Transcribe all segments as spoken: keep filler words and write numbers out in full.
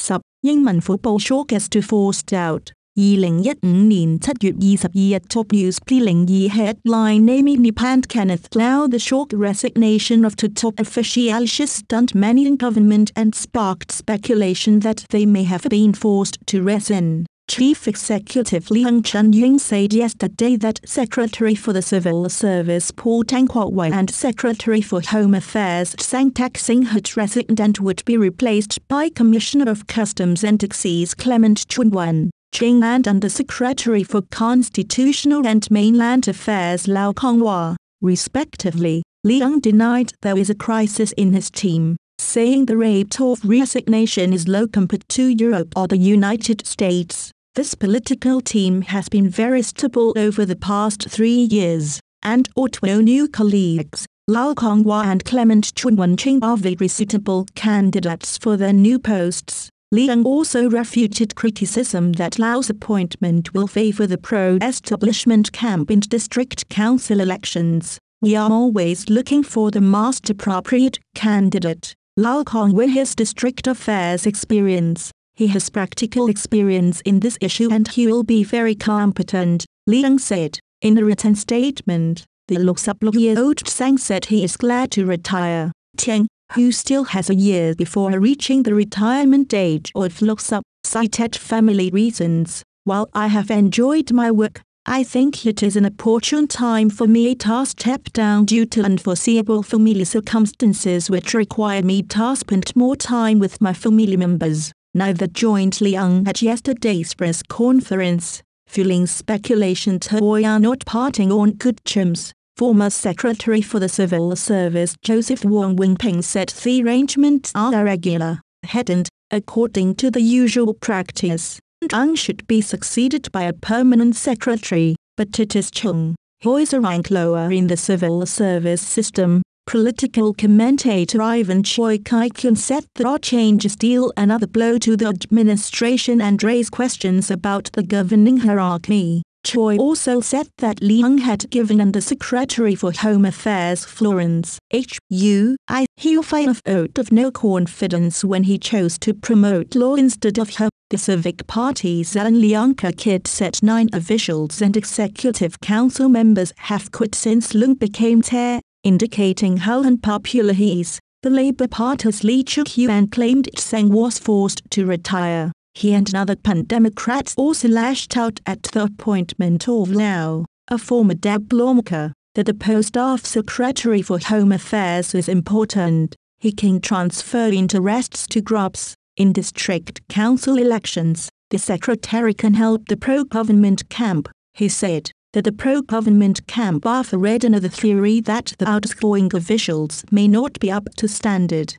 十，英文虎報 shortest to forced out。二零一五年七月二十二日 Top News P 零二 headline Amy Nipant Kenneth Lau the shock resignation of two top officials stunned many in government and sparked speculation that they may have been forced to resign. Chief Executive Leung Chun-ying said yesterday that Secretary for the Civil Service Paul Tang Kwok-wai and Secretary for Home Affairs Sang Tak-sing had resigned and would be replaced by Commissioner of Customs and Excise Clement Chun-wan Ching and Undersecretary for Constitutional and Mainland Affairs Lau Kong-wah, respectively. Leung denied there is a crisis in his team, saying the rate of resignation is low compared to Europe or the United States. This political team has been very stable over the past three years, and ought no new colleagues. Lau Kong-wah and Clement Chun-wan Ching are very suitable candidates for their new posts. Leung also refuted criticism that Lau's appointment will favor the pro-establishment camp in district council elections. We are always looking for the most appropriate candidate. Lau Kong-wah has district affairs experience. He has practical experience in this issue and he will be very competent, Leung said. In a written statement, the Lok Sup-year-old Sang said he is glad to retire. Tiang, who still has a year before reaching the retirement age of Lok Sup, cited family reasons. While I have enjoyed my work, I think it is an opportune time for me to step down due to unforeseeable family circumstances which require me to spend more time with my family members. Neither joined Leung at yesterday's press conference, fueling speculation they are not parting on good terms. Former Secretary for the Civil Service Joseph Wong Wing Peng said the arrangements are irregular, hadn't, according to the usual practice. Chung should be succeeded by a permanent secretary, but it is Chung, who is a rank lower in the civil service system. Political commentator Ivan Choi Kai-kyun said the change is still another blow to the administration and raise questions about the governing hierarchy. Choi also said that Leung had given Undersecretary for Home Affairs Florence H U I Hiu-fai a vote of no confidence when he chose to promote law instead of her. The Civic Party's Alan Leung Ka-kit said nine officials and executive council members have quit since Leung became chair, indicating how unpopular he is. The Labour Party's Lee Cheuk-yuan claimed Sang was forced to retire. He and other pan-Democrats also lashed out at the appointment of Lau, a former Deb lawmaker, that the post of Secretary for Home Affairs is important. He can transfer interests to groups. In district council elections, the secretary can help the pro-government camp, he said. That the pro-government camp offered another theory that the outgoing officials may not be up to standard.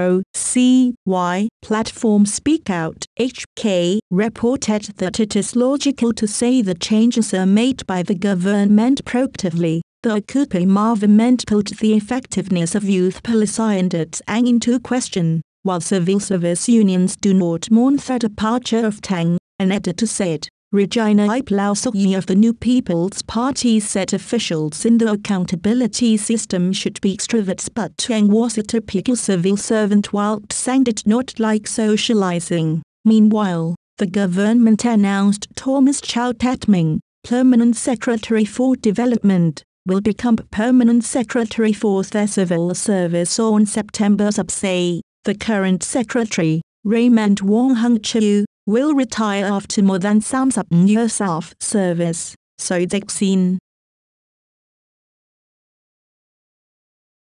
Pro-C Y platform Speak Out H K reported that it is logical to say the changes are made by the government proactively. The Occupy movement put the effectiveness of youth policy and its aim into question, while civil service unions do not mourn the departure of Tang, an editor said. Regina Ip Lau Sok-yi of the New People's Party said officials in the accountability system should be extroverts, but Tang was a typical civil servant while Sang did not like socializing. Meanwhile, the government announced Thomas Chow Tat-ming, Permanent Secretary for Development, will become Permanent Secretary for the Civil Service on September subsidy. The current secretary, Raymond Wong Hung Chiu, will retire after more than seven years of service, so they've seen.